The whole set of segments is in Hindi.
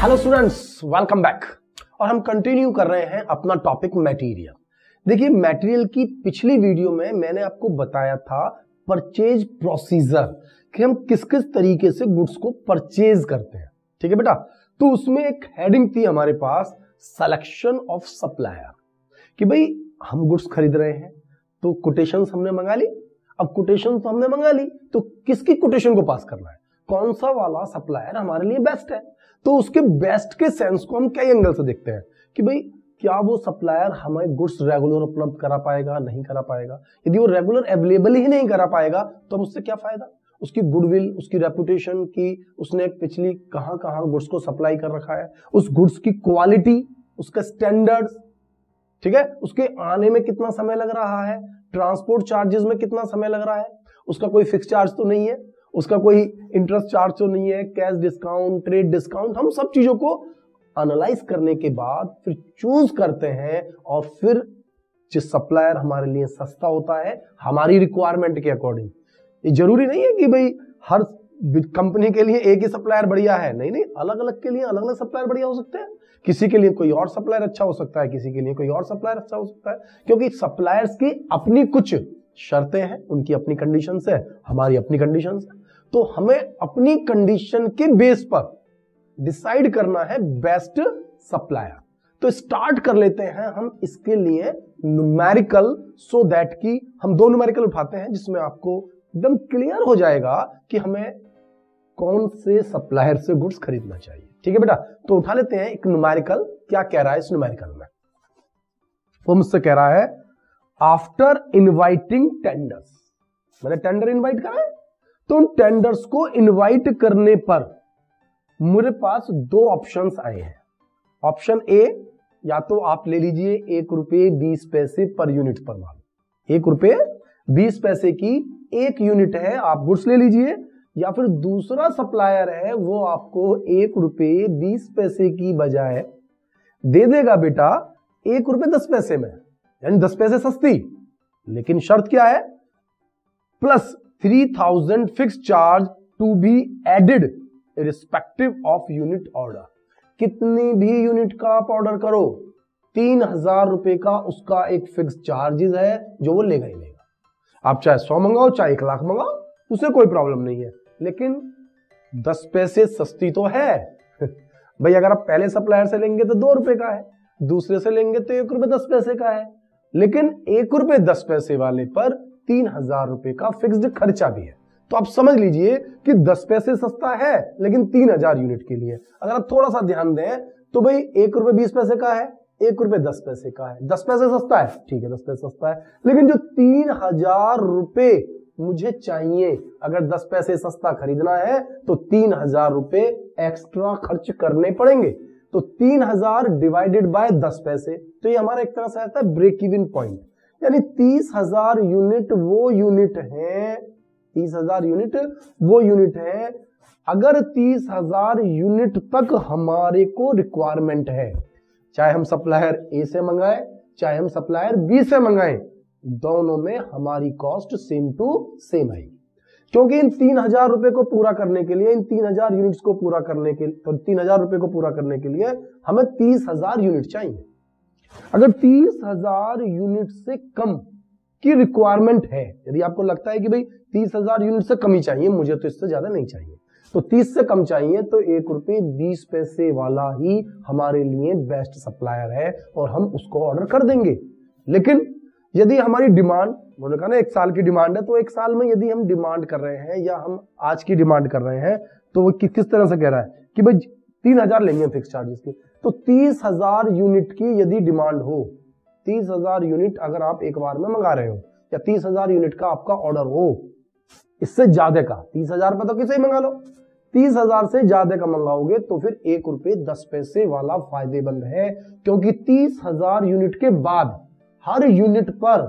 Hello students, welcome back. और हम कंटिन्यू कर रहे हैं अपना टॉपिक मटेरियल। देखिए, मटेरियल की पिछली वीडियो में मैंने आपको बताया था परचेज प्रोसीजर, कि हम किस किस तरीके से गुड्स को परचेज करते हैं। ठीक है बेटा, तो उसमें एक हेडिंग थी हमारे पास, सिलेक्शन ऑफ सप्लायर, कि भाई हम गुड्स खरीद रहे हैं तो कोटेशंस हमने मंगा ली। अब कोटेशन तो हमने मंगा ली, तो किसकी कोटेशन को पास करना है, कौन सा वाला सप्लायर हमारे लिए बेस्ट है। तो उसके बेस्ट के सेंस को हम कई एंगल से देखते हैं कि भाई क्या वो सप्लायर हमें गुड्स रेगुलर उपलब्ध करा पाएगा, नहीं करा पाएगा। यदि वो रेगुलर अवेलेबल ही नहीं करा पाएगा तो हम उससे क्या फायदा, उसकी गुडविल, उसकी रेपुटेशन की, उसने पिछली कहां कहां गुड्स को सप्लाई कर रखा है, उस गुड्स की क्वालिटी, उसका स्टैंडर्ड्स, ठीक है, उसके आने में कितना समय लग रहा है, ट्रांसपोर्ट चार्जेस में कितना समय लग रहा है, उसका कोई फिक्स चार्ज तो नहीं है, उसका कोई इंटरेस्ट चार्ज तो नहीं है, कैश डिस्काउंट, ट्रेड डिस्काउंट। हम सब चीजों को एनालाइज करने के बाद फिर चूज करते हैं, और फिर जो सप्लायर हमारे लिए सस्ता होता है हमारी रिक्वायरमेंट के अकॉर्डिंग। ये जरूरी नहीं है कि भाई हर कंपनी के लिए एक ही सप्लायर बढ़िया है, नहीं नहीं, अलग अलग के लिए अलग अलग सप्लायर बढ़िया हो सकते हैं। किसी के लिए कोई और सप्लायर अच्छा हो सकता है, किसी के लिए कोई और सप्लायर अच्छा हो सकता है, क्योंकि सप्लायर्स की अपनी कुछ शर्तें हैं, उनकी अपनी कंडीशंस है, हमारी अपनी कंडीशंस है। तो हमें अपनी कंडीशन के बेस पर डिसाइड करना है बेस्ट सप्लायर। तो स्टार्ट कर लेते हैं हम इसके लिए न्यूमेरिकल, सो दैट कि हम दो न्यूमेरिकल उठाते हैं जिसमें आपको एकदम क्लियर हो जाएगा कि हमें कौन से सप्लायर से गुड्स खरीदना चाहिए। ठीक है बेटा, तो उठा लेते हैं एक न्यूमेरिकल। क्या कह रहा है इस न्यूमेरिकल में, वो मुझसे कह रहा है आफ्टर इनवाइटिंग टेंडर्स। मैंने टेंडर इनवाइट करा है, तो उन टेंडर्स को इनवाइट करने पर मेरे पास दो ऑप्शंस आए हैं। ऑप्शन ए, या तो आप ले लीजिए ₹1.20 पर यूनिट पर माल, ₹1.20 की एक यूनिट है, आप गुड्स ले लीजिए। या फिर दूसरा सप्लायर है, वो आपको ₹1.20 की बजाय दे देगा बेटा ₹1.10 में, यानी 10 पैसे सस्ती। लेकिन शर्त क्या है, plus 3000 fix charge to be added respective of unit order. कितनी भी यूनिट का आप ऑर्डर करो, 3000 रुपए का उसका एक फिक्स चार्जेस है जो वो लेगा ही लेगा। आप चाहे 100 मंगाओ, चाहे 1 लाख मंगाओ, उसे कोई प्रॉब्लम नहीं है। लेकिन 10 पैसे सस्ती तो है भाई। अगर आप पहले सप्लायर से लेंगे तो ₹2 का है, दूसरे से लेंगे तो ₹1.10 का है। लेकिन ₹1.10 वाले पर 3000 रुपए का फिक्स्ड खर्चा भी है। तो आप समझ लीजिए कि 10 पैसे सस्ता है, लेकिन 3000 यूनिट के लिए। अगर आप थोड़ा सा ध्यान दें तो भाई ₹1.20 का है, ₹1.10 का है, 10 पैसे सस्ता है, ठीक है 10 पैसे सस्ता है। लेकिन जो 3000 रुपए मुझे चाहिए, अगर 10 पैसे सस्ता खरीदना है तो 3000 रुपए एक्स्ट्रा खर्च करने पड़ेंगे। तो 3000 डिवाइडेड बाय 10 पैसे, तो ये हमारा एक तरह से आता है ब्रेक इवन पॉइंट। यानी 30,000 यूनिट वो यूनिट है, 30,000 यूनिट वो यूनिट है। अगर 30,000 यूनिट तक हमारे को रिक्वायरमेंट है, चाहे हम सप्लायर ए से मंगाएं, चाहे हम सप्लायर बी से मंगाएं, दोनों में हमारी कॉस्ट सेम टू सेम आएगी। क्योंकि इन 3000 रुपए को पूरा करने के लिए, इन 3000 यूनिट्स को पूरा करने के, तो 3000 रुपए को पूरा करने के लिए हमें 30,000 यूनिट चाहिए। अगर 30,000 यूनिट से कम की रिक्वायरमेंट है, यदि आपको लगता है कि भाई 30,000 यूनिट से कम ही चाहिए, मुझे तो इससे ज्यादा नहीं चाहिए, तो 30 से कम चाहिए, तो ₹1.20 वाला ही हमारे लिए बेस्ट सप्लायर है और हम उसको ऑर्डर कर देंगे। लेकिन यदि हमारी डिमांड, उन्होंने कहा ना 1 साल की डिमांड है, तो 1 साल में यदि हम डिमांड कर रहे हैं या हम आज की डिमांड कर रहे हैं, तो वो किस तरह से कह रहा है कि भाई 3000 लेंगे फिक्स चार्जेस के। तो 30,000 यूनिट की यदि डिमांड हो, 30,000 यूनिट अगर आप एक बार में मंगा रहे हो, या 30,000 यूनिट का आपका ऑर्डर हो, इससे ज्यादा का, 30,000 पर तो किसे ही मंगा लो, 30,000 से ज्यादा का मंगाओगे तो फिर ₹1.10 वाला फायदेमंद है। क्योंकि 30,000 यूनिट के बाद हर यूनिट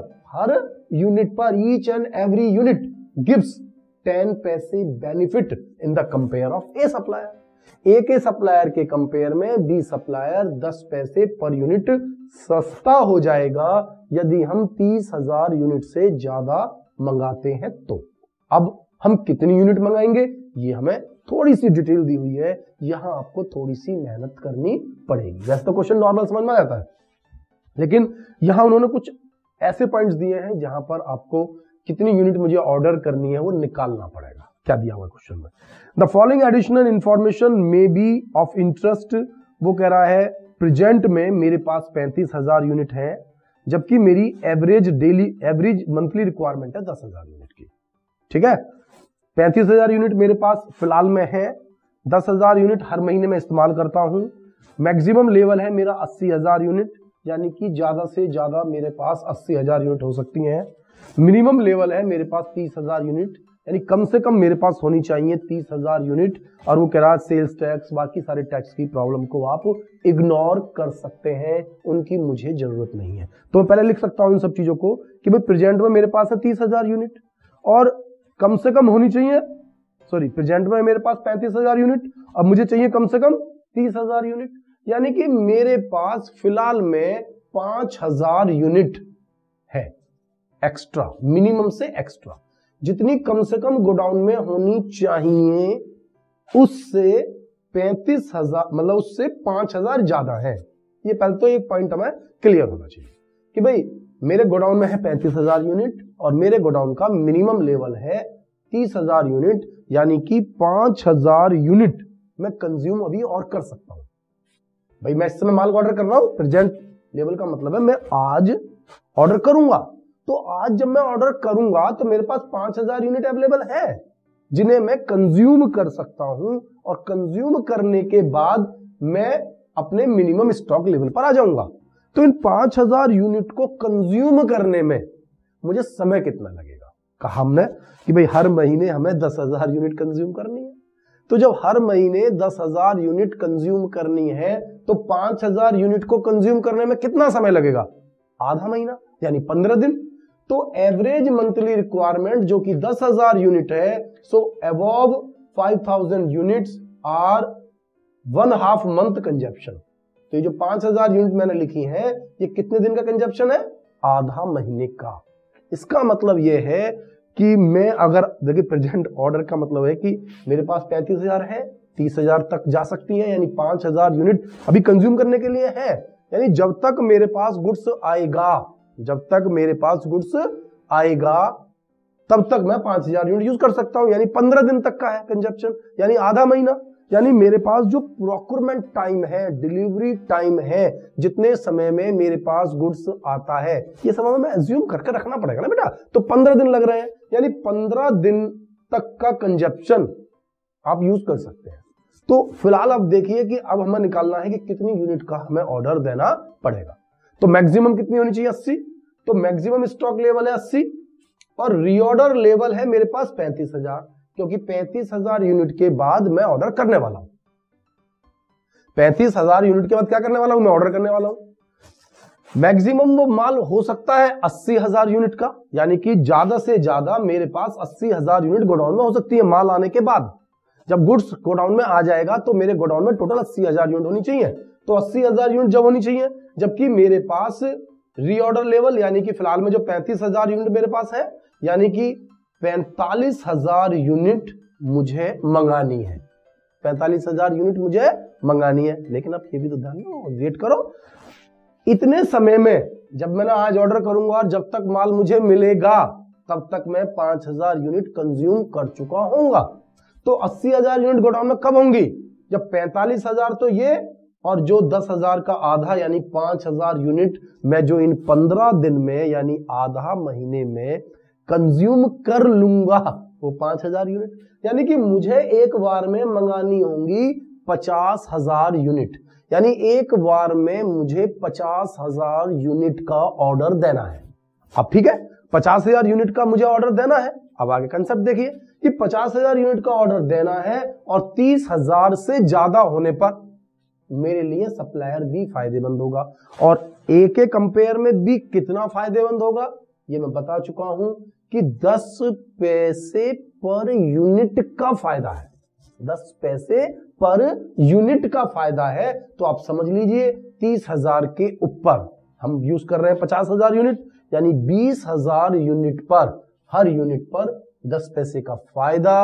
पर each and every unit gives 10 पैसे benefit in the compare of a supplier. A के सप्लायर के कंपेयर में बी सप्लायर 10 पैसे पर यूनिट सस्ता हो जाएगा यदि हम 30,000 यूनिट से ज्यादा मंगाते हैं। तो अब हम कितनी यूनिट मंगाएंगे ये हमें थोड़ी सी डिटेल दी हुई है, यहां आपको थोड़ी सी मेहनत करनी पड़ेगी। वैसे तो क्वेश्चन नॉर्मल समझ में आ जाता है, लेकिन यहां उन्होंने कुछ ऐसे पॉइंट्स दिए हैं जहां पर आपको कितनी यूनिट मुझे ऑर्डर करनी है वो निकालना पड़ेगा। क्या दिया हुआ क्वेश्चन में, the following additional information may be of interest. वो कह रहा है प्रेजेंट में मेरे पास 35,000 यूनिट है, जबकि मेरी एवरेज मंथली रिक्वायरमेंट है 10,000 यूनिट की। ठीक है, 35,000 यूनिट मेरे पास फिलहाल में है, 10,000 यूनिट हर महीने में इस्तेमाल करता हूं। मैक्सिमम लेवल है मेरा 80,000 यूनिट, यानी कि ज्यादा से ज्यादा मेरे पास 80,000 यूनिट हो सकती हैं। मिनिमम लेवल है मेरे पास 30,000 यूनिट, यानी कम से कम मेरे पास होनी चाहिए 30,000 यूनिट। और वो कह रहा है सेल्स टैक्स बाकी सारे टैक्स की प्रॉब्लम को आप इग्नोर कर सकते हैं, उनकी मुझे जरूरत नहीं है। तो मैं पहले लिख सकता हूं इन सब चीजों को कि भाई प्रेजेंट में मेरे पास है 30,000 यूनिट और कम से कम होनी चाहिए, प्रेजेंट में मेरे पास 35,000 यूनिट और मुझे चाहिए कम से कम 30,000 यूनिट, यानी कि मेरे पास फिलहाल में 5,000 यूनिट है एक्स्ट्रा, मिनिमम से एक्स्ट्रा, जितनी कम से कम गोडाउन में होनी चाहिए उससे 35,000 मतलब उससे 5,000 ज्यादा है। ये पहले तो एक पॉइंट हमें क्लियर होना चाहिए कि भाई मेरे गोडाउन में है 35,000 यूनिट और मेरे गोडाउन का मिनिमम लेवल है 30,000 यूनिट, यानी कि 5,000 यूनिट मैं कंज्यूम अभी और कर सकता हूं। भाई मैं इस समय माल ऑर्डर कर रहा हूं, प्रेजेंट लेवल का मतलब है मैं आज ऑर्डर करूंगा, तो आज जब मैं ऑर्डर करूंगा तो मेरे पास 5,000 यूनिट अवेलेबल है जिन्हें मैं कंज्यूम कर सकता हूं और कंज्यूम करने के बाद मैं अपने मिनिमम स्टॉक लेवल पर आ जाऊंगा। तो इन 5,000 यूनिट को कंज्यूम करने में मुझे समय कितना लगेगा, कहा हमने कि भाई हर महीने हमें 10,000 यूनिट कंज्यूम करनी है। तो जब हर महीने 10,000 यूनिट कंज्यूम करनी है तो 5,000 यूनिट को कंज्यूम करने में कितना समय लगेगा, आधा महीना यानी 15 दिन। तो एवरेज मंथली रिक्वायरमेंट जो कि 10,000 यूनिट है, so above 5,000 units are 1/2 month consumption. तो ये जो 5,000 यूनिट मैंने लिखी है ये कितने दिन का कंजप्शन है, आधा महीने का। इसका मतलब ये है कि मैं अगर देखिए प्रेजेंट ऑर्डर का मतलब है कि मेरे पास 35,000 है, 30,000 तक जा सकती है, यानी 5,000 यूनिट अभी कंज्यूम करने के लिए है। यानी जब तक मेरे पास गुड्स आएगा, जब तक मेरे पास गुड्स आएगा तब तक मैं 5,000 यूनिट यूज कर सकता हूं, यानी 15 दिन तक का है कंजप्शन, यानी आधा महीना। यानी मेरे पास जो प्रोक्योरमेंट टाइम है, डिलीवरी टाइम है, जितने समय में मेरे पास गुड्स आता है, ये समय में एज्यूम करके रखना पड़ेगा ना बेटा। तो 15 दिन लग रहे हैं, यानी 15 दिन तक का कंजप्शन आप यूज कर सकते हैं। तो फिलहाल आप देखिए कि अब हमें निकालना है कि कितनी यूनिट का हमें ऑर्डर देना पड़ेगा। तो मैक्सिमम कितनी होनी चाहिए, 80। तो मैक्सिमम स्टॉक लेवल है 80 और रीऑर्डर लेवल है मेरे पास 35,000, क्योंकि 35,000 यूनिट के बाद मैं ऑर्डर करने वाला हूं। 35,000 यूनिट के बाद क्या करने वाला हूं, मैं ऑर्डर करने वाला हूं। मैक्सिमम वो माल हो सकता है 80,000 यूनिट का, यानी कि ज्यादा से ज्यादा मेरे पास 80,000 यूनिट गोडाउन में हो सकती है। माल आने के बाद जब गुड्स गोडाउन में आ जाएगा तो मेरे गोडाउन में टोटल 80,000 यूनिट होनी चाहिए। तो 80,000 यूनिट जब होनी चाहिए, जबकि मेरे पास रीऑर्डर लेवल यानी कि फिलहाल में जो 35,000 यूनिट मेरे पास है, यानी कि 45,000 यूनिट मुझे मंगानी है। 45,000 यूनिट मुझे मंगानी है। लेकिन अब ये भी तो ध्यान दो, वेट करो, इतने समय में जब मैंने आज ऑर्डर करूंगा और जब तक माल मुझे मिलेगा तब तक मैं 5,000 यूनिट कंज्यूम कर चुका होऊंगा। तो 80,000 यूनिट गोडाउन में कब होंगी, जब 45,000 तो ये और जो 10,000 का आधा यानी 5,000 यूनिट मैं जो इन 15 दिन में यानी आधा महीने में कंज्यूम कर लूंगा वो 5,000 यूनिट, यानी कि मुझे एक बार में मंगानी होंगी 50,000 यूनिट, यानी एक बार में मुझे 50,000 यूनिट का ऑर्डर देना है। अब ठीक है, 50,000 यूनिट का मुझे ऑर्डर देना है। अब आगे कंसेप्ट देखिए कि 50,000 यूनिट का ऑर्डर देना है और 30,000 से ज्यादा होने पर मेरे लिए सप्लायर भी फायदेमंद होगा। और ए के कंपेयर में भी कितना फायदेमंद होगा ये मैं बता चुका हूं कि 10 पैसे पर यूनिट का फायदा है। 10 पैसे पर यूनिट का फायदा है। तो आप समझ लीजिए 30,000 के ऊपर हम यूज कर रहे हैं 50,000 यूनिट, यानी 20,000 यूनिट पर, हर यूनिट पर 10 पैसे का फायदा,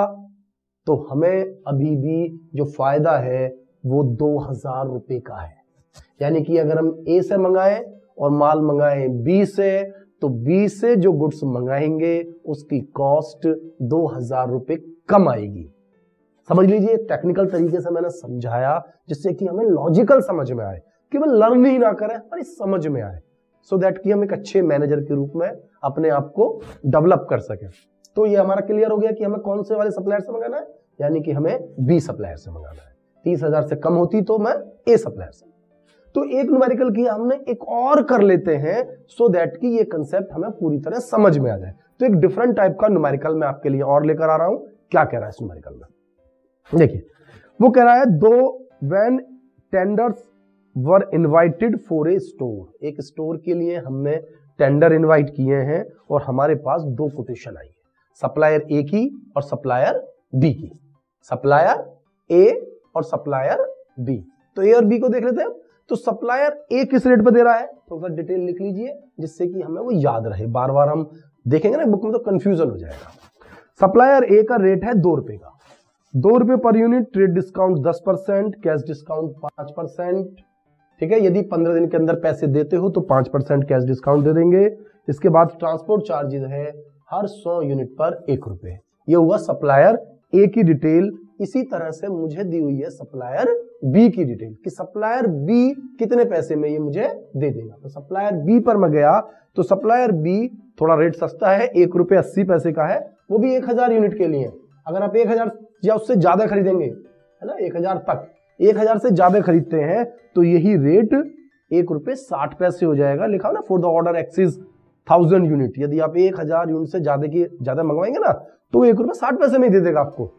तो हमें अभी भी जो फायदा है वो 2000 रुपए का है। यानी कि अगर हम ए से मंगाए और माल मंगाए बी से, तो बी से जो गुड्स मंगाएंगे उसकी कॉस्ट 2000 रुपए कम आएगी। समझ लीजिए, टेक्निकल तरीके से मैंने समझाया जिससे कि हमें लॉजिकल समझ में आए, केवल लर्न ही ना करें, हमारी समझ में आए, सो दैट कि हम एक अच्छे मैनेजर के रूप में अपने आप को डेवलप कर सके। तो ये हमारा क्लियर हो गया कि हमें कौन से वाले सप्लायर से मंगाना है, यानी कि हमें बी सप्लायर से मंगाना है। 30,000 से कम होती तो मैं ए सप्लायर से। तो एक न्यूमेरिकल किया हमने, एक और कर लेते हैं सो दैट कि ये कंसेप्ट हमें पूरी तरह समझ में आ जाए। तो एक डिफरेंट टाइप का न्यूमेरिकल मैं आपके लिए और लेकर आ रहा हूं। क्या कह रहा है इस न्यूमेरिकल में, देखिए वो कह रहा है, दो when tenders were invited for a store, एक स्टोर के लिए हमने टेंडर इनवाइट किए हैं और हमारे पास दो कोटेशन आई है, सप्लायर ए की और सप्लायर बी की। सप्लायर ए और सप्लायर बी, तो ए और बी को देख लेते हैं। तो सप्लायर ए किस रेट पर दे रहा है, थोड़ा सा डिटेल लिख लीजिए जिससे कि हमें वो याद रहे, बार बार हम देखेंगे ना बुक में तो कंफ्यूजन हो जाएगा। सप्लायर ए का रेट है 2 रुपए का, 2 रुपए पर unit, trade discount 10%, cash discount 5%। ठीक है, यदि 15 दिन के अंदर पैसे देते हो तो 5% कैश डिस्काउंट दे देंगे। इसके बाद ट्रांसपोर्ट चार्जेस है हर 100 यूनिट पर 1 रुपए। ये हुआ सप्लायर ए की डिटेल। इसी तरह से मुझे दी हुई है सप्लायर बी की डिटेल कि सप्लायर बी कितने पैसे में ये मुझे दे देगा। तो सप्लायर बी पर मैं गया तो सप्लायर बी थोड़ा रेट सस्ता है, 1 रुपए 80 पैसे का है, वो भी 1000 यूनिट के लिए। अगर आप 1000 या उससे ज्यादा खरीदेंगे, है ना, 1000 तक, 1000 से ज्यादा खरीदते हैं तो यही रेट 1 रुपए 60 पैसे हो जाएगा। लिखा ना, for the order exceeds 1000 unit. यदि आप 1000 यूनिट से ज्यादा मंगवाएंगे ना तो 1 रुपए 60 पैसे में ही दे देगा आपको।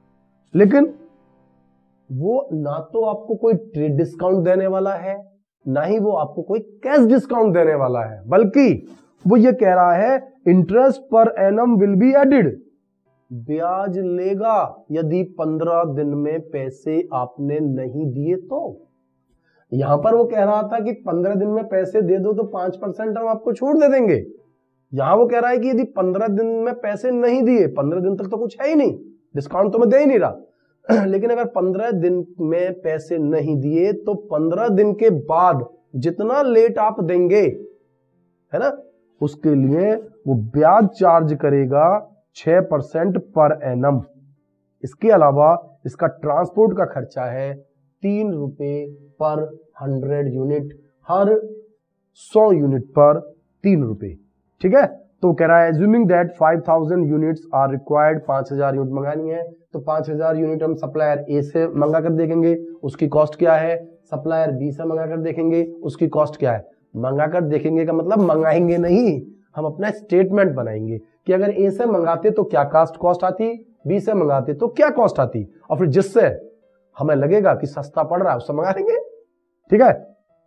लेकिन वो ना तो आपको कोई ट्रेड डिस्काउंट देने वाला है, ना ही वो आपको कोई कैश डिस्काउंट देने वाला है, बल्कि वो ये कह रहा है interest per annum will be added, ब्याज लेगा यदि 15 दिन में पैसे आपने नहीं दिए तो। यहां पर वो कह रहा था कि 15 दिन में पैसे दे दो तो 5% हम आपको छूट दे देंगे। यहां वो कह रहा है कि यदि 15 दिन में पैसे नहीं दिए, 15 दिन तक तो कुछ है ही नहीं, डिस्काउंट तो मैं दे ही नहीं रहा, लेकिन अगर 15 दिन में पैसे नहीं दिए तो 15 दिन के बाद जितना लेट आप देंगे, है ना, उसके लिए वो ब्याज चार्ज करेगा 6% पर एनम। इसके अलावा इसका ट्रांसपोर्ट का खर्चा है 3 रुपए पर 100 यूनिट, हर 100 यूनिट पर 3 रुपए। ठीक है, तो कह रहा है assuming that 5000 units are required, 5000 unit मंगानी है तो 5000 यूनिट हम सप्लायर ए से मंगा कर देखेंगे, उसकी कॉस्ट क्या है, सप्लायर बी से मंगा कर देखेंगे, उसकी कॉस्ट क्या है। मंगा कर देखेंगे का मतलब मंगाएंगे नहीं, हम अपना स्टेटमेंट बनाएंगे कि अगर ए से मंगाते तो क्या कॉस्ट आती, बी से मंगाते तो क्या कॉस्ट आती, और फिर जिससे हमें लगेगा कि सस्ता पड़ रहा है उससे मंगा लेंगे। ठीक है,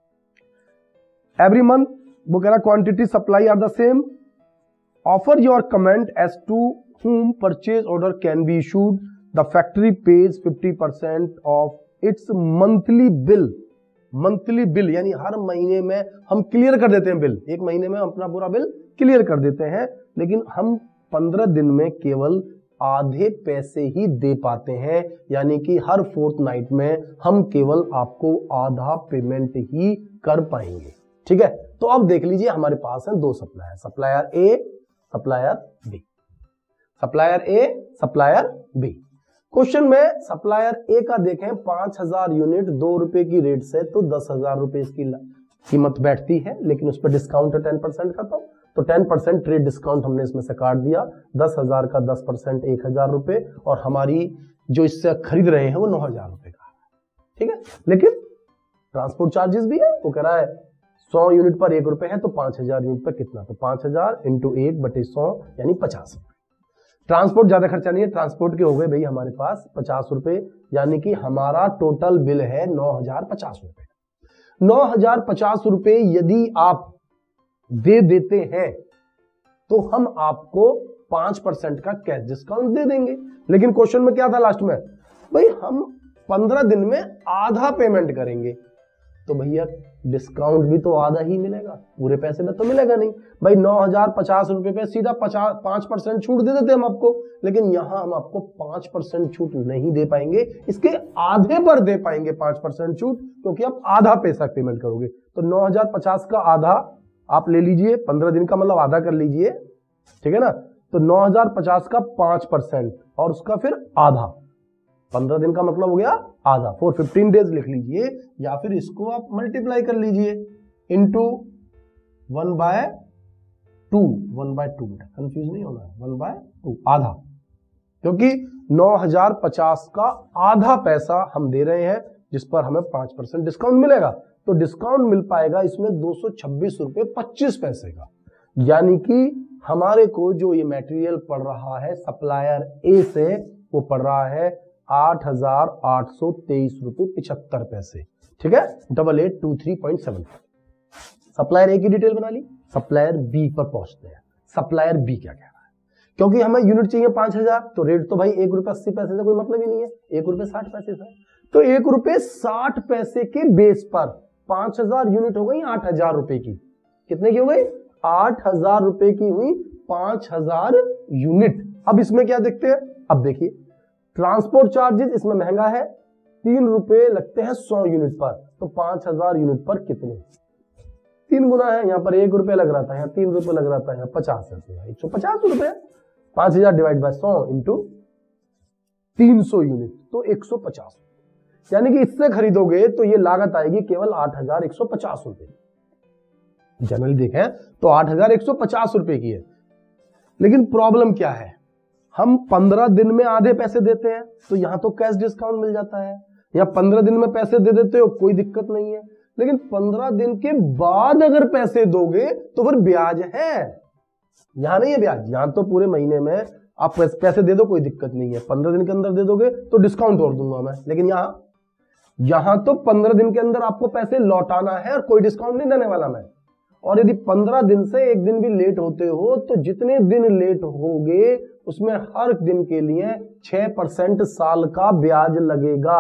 एवरी मंथ वो कह रहा quantity supply are the same, offer your comment as to whom purchase order can be issued, the factory pays 50% of its monthly bill। Monthly bill यानी हर महीने में हम क्लियर कर देते हैं बिल, एक महीने में अपना पूरा बिल क्लियर कर देते हैं, लेकिन हम 15 दिन में केवल आधे पैसे ही दे पाते हैं, यानी कि हर फोर्टनाइट में हम केवल आपको आधा पेमेंट ही कर पाएंगे। ठीक है, तो अब देख लीजिए हमारे पास है 2 supplier, supplier A, supplier B, supplier A, supplier B. Question में सप्लायर ए का देखें 5000 यूनिट 2 रुपए की रेट से तो 10,000 रुपए इसकी कीमत बैठती है, लेकिन उस पर डिस्काउंट है 10% का, तो 10% ट्रेड डिस्काउंट हमने इसमें से काट दिया, 10,000 का 10% 1000 रुपए, और हमारी जो इससे खरीद रहे हैं वो 9,000 रुपए का। ठीक है, लेकिन ट्रांसपोर्ट चार्जेस भी है, वो कह रहा है 100 यूनिट पर 1 रुपए है तो 5000 यूनिट पर कितना, तो 5000 × 1/100 यानी 50 रुपए। ट्रांसपोर्ट ज्यादा खर्चा नहीं है, ट्रांसपोर्ट के हो गए भाई हमारे पास 50 रुपए, यानी कि हमारा टोटल बिल है 9,050 रुपए। 9,050 रुपए यदि आप दे देते हैं तो हम आपको 5% का कैश डिस्काउंट दे देंगे। लेकिन क्वेश्चन में क्या था लास्ट में, भाई हम 15 दिन में आधा पेमेंट करेंगे, तो भैया डिस्काउंट भी तो आधा ही मिलेगा, पूरे पैसे में तो मिलेगा नहीं। भाई 9,050 रुपए पे सीधा 5% छूट दे देते हम आपको, लेकिन यहां हम आपको 5% छूट नहीं दे पाएंगे, इसके आधे पर दे पाएंगे 5% छूट, क्योंकि आप आधा पैसा पेमेंट करोगे। तो 9,050 का आधा आप ले लीजिए, 15 दिन का मतलब आधा कर लीजिए, ठीक है ना। तो 9,050 का 5% और उसका फिर आधा, 15 दिन का मतलब हो गया आधा, फॉर 15 डेज लिख लीजिए, या फिर इसको आप मल्टीप्लाई कर लीजिए इंटू 1/2, 1/2 बेटा कंफ्यूज नहीं होना है, 1/2 आधा, क्योंकि 9,050 का आधा पैसा हम दे रहे हैं जिस पर हमें 5% डिस्काउंट मिलेगा। तो डिस्काउंट मिल पाएगा इसमें 226 रुपए 25 पैसे का, यानी कि हमारे को जो ये मटेरियल पड़ रहा है सप्लायर ए से, वो पड़ रहा है 8,823 रुपए 75 पैसे, ठीक है, 8823.7। सप्लायर ए की डिटेल बना ली, सप्लायर बी पर पहुंचते हैं। सप्लायर बी क्या कह रहा है, क्योंकि हमें यूनिट चाहिए 5,000, तो रेट तो भाई 1 रुपये 80 पैसे से कोई मतलब ही नहीं है, 1 रुपये 60 पैसे से। तो 1 रुपये 60 पैसे के बेस पर 5,000 यूनिट हो गई 8,000 रुपए की। कितने की हो गई? 8,000 रुपए की हुई 5,000 यूनिट। अब इसमें क्या देखते हैं, अब देखिए ट्रांसपोर्ट चार्जेस इसमें महंगा है, 3 रुपए लगते हैं 100 यूनिट पर, तो 5,000 यूनिट पर कितने, 3 गुना है, यहाँ पर 1 रुपए लग रहा था, यहाँ 3 रुपए लग रहा था, यहाँ 50 रुपए, 150 रुपए। 5,000 डिवाइड बाय 100 इंटू 300 यूनिट, तो 150, यानी कि इससे खरीदोगे तो ये लागत आएगी केवल 8,150 रुपए। जनरली देखें तो 8,150 रुपए की है, लेकिन प्रॉब्लम क्या है, हम 15 दिन में आधे पैसे देते हैं, तो यहां तो कैश डिस्काउंट मिल जाता है, या 15 दिन में पैसे दे देते हो कोई दिक्कत नहीं है, लेकिन 15 दिन के बाद अगर पैसे दोगे तो फिर ब्याज है, यहां नहीं है ब्याज, यहां तो पूरे महीने में आप पैसे दे दो कोई दिक्कत नहीं है, 15 दिन के अंदर दे दोगे तो डिस्काउंट और दूंगा मैं, लेकिन यहां तो 15 दिन के अंदर आपको पैसे लौटाना है और कोई डिस्काउंट नहीं देने वाला मैं। और यदि 15 दिन से एक दिन भी लेट होते हो तो जितने दिन लेट होगे उसमें हर दिन के लिए 6% साल का ब्याज लगेगा,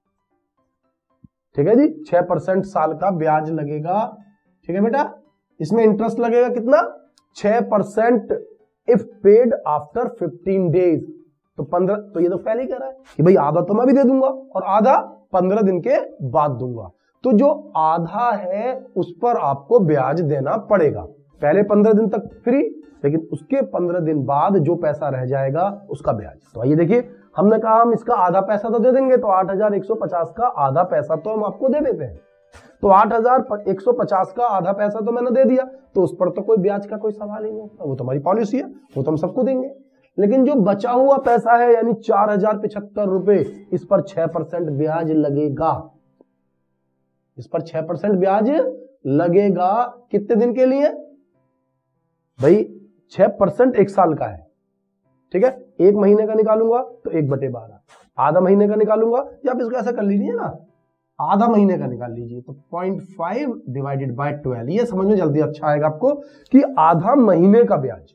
ठीक है जी, 6% साल का ब्याज लगेगा, ठीक है बेटा। इसमें इंटरेस्ट लगेगा कितना, 6% इफ पेड आफ्टर 15 डेज। तो 15, तो ये तो पहले ही कह रहा है कि भाई आधा तो मैं भी दे दूंगा और आधा 15 दिन के बाद दूंगा, तो जो आधा है उस पर आपको ब्याज देना पड़ेगा, पहले 15 दिन तक फ्री, लेकिन उसके 15 दिन बाद जो पैसा रह जाएगा उसका ब्याज। तो आइए देखिए, हमने कहा हम इसका आधा पैसा तो दे देंगे, तो 8,150 का आधा पैसा तो हम आपको दे देते हैं, तो 8,150 का आधा पैसा तो मैंने दे दिया, तो उस पर तो कोई ब्याज का कोई सवाल ही नहीं होता, वो तो हमारी पॉलिसी है, वो तो हम सबको देंगे। लेकिन जो बचा हुआ पैसा है यानी 4,075 रुपए, इस पर 6% ब्याज लगेगा, इस पर 6% ब्याज लगेगा। कितने दिन के लिए भाई, 6% 1 साल का है, ठीक है, 1 महीने का निकालूंगा तो 1/12, आधा महीने का निकालूंगा, या आप इसको ऐसा कर लीजिए ना, आधा महीने का निकाल लीजिए, तो 0.5 डिवाइडेड बाय 12, ये समझ में जल्दी अच्छा आएगा आपको कि आधा महीने का ब्याज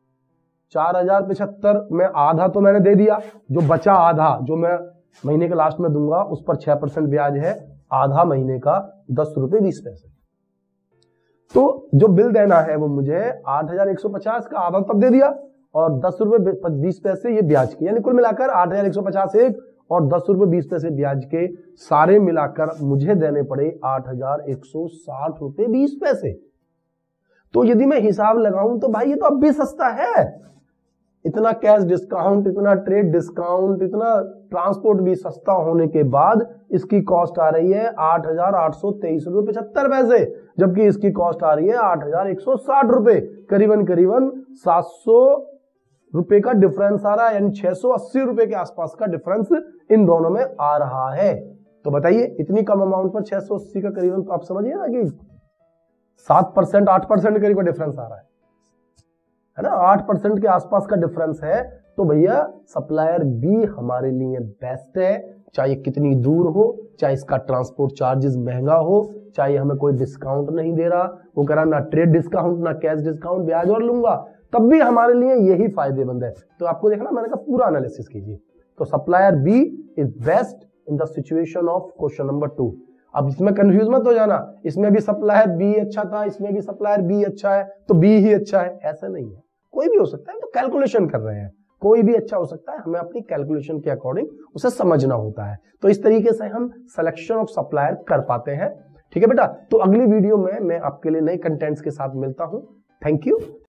4,075 में आधा तो मैंने दे दिया, जो बचा आधा जो मैं महीने के लास्ट में दूंगा उस पर 6% ब्याज है, आधा महीने का 10 रुपए 20 पैसे। तो जो बिल देना है वो मुझे 8,150 का आधा तब दे दिया और 10 रुपए 20 पैसे ये ब्याज के, यानी कुल मिलाकर 8,150 एक और 10 रुपए 20 पैसे ब्याज के, सारे मिलाकर मुझे देने पड़े 8,160 रुपए 20 पैसे। तो यदि मैं हिसाब लगाऊं तो भाई ये तो अब भी सस्ता है, इतना कैश डिस्काउंट, इतना ट्रेड डिस्काउंट, इतना ट्रांसपोर्ट भी सस्ता होने के बाद इसकी कॉस्ट आ रही है 8,823 रुपए 75 पैसे, जबकि इसकी कॉस्ट आ रही है 8,160 रुपए, करीबन 700 रुपए का डिफरेंस आ रहा है, यानी 680 रुपए के आसपास का डिफरेंस इन दोनों में आ रहा है। तो बताइए इतनी कम अमाउंट पर 680 का करीबन, तो आप समझिए ना कि 7% 8% करीब डिफरेंस आ रहा है ना, 8% के आसपास का डिफरेंस है। तो भैया सप्लायर बी हमारे लिए बेस्ट है, चाहे कितनी दूर हो, चाहे इसका ट्रांसपोर्ट चार्जेस महंगा हो, चाहे हमें कोई डिस्काउंट नहीं दे रहा, वो कह रहा ना ट्रेड डिस्काउंट ना कैश डिस्काउंट, ब्याज और लूंगा, तब भी हमारे लिए यही फायदेमंद है। तो आपको देखना, मैंने कहा पूरा एनालिसिस कीजिए। तो supplier B is best in the situation of question number 2। अब इसमें कंफ्यूज मत हो जाना, इसमें भी सप्लायर बी अच्छा था, इसमें भी सप्लायर बी अच्छा है तो बी ही अच्छा है, ऐसा नहीं है, कोई भी हो सकता है। तो कैलकुलेशन कर रहे हैं, कोई भी अच्छा हो सकता है, हमें अपनी कैलकुलेशन के अकॉर्डिंग उसे समझना होता है। तो इस तरीके से हम सिलेक्शन ऑफ सप्लायर कर पाते हैं। ठीक है बेटा, तो अगली वीडियो में मैं आपके लिए नए कंटेंट्स के साथ मिलता हूं। Thank you.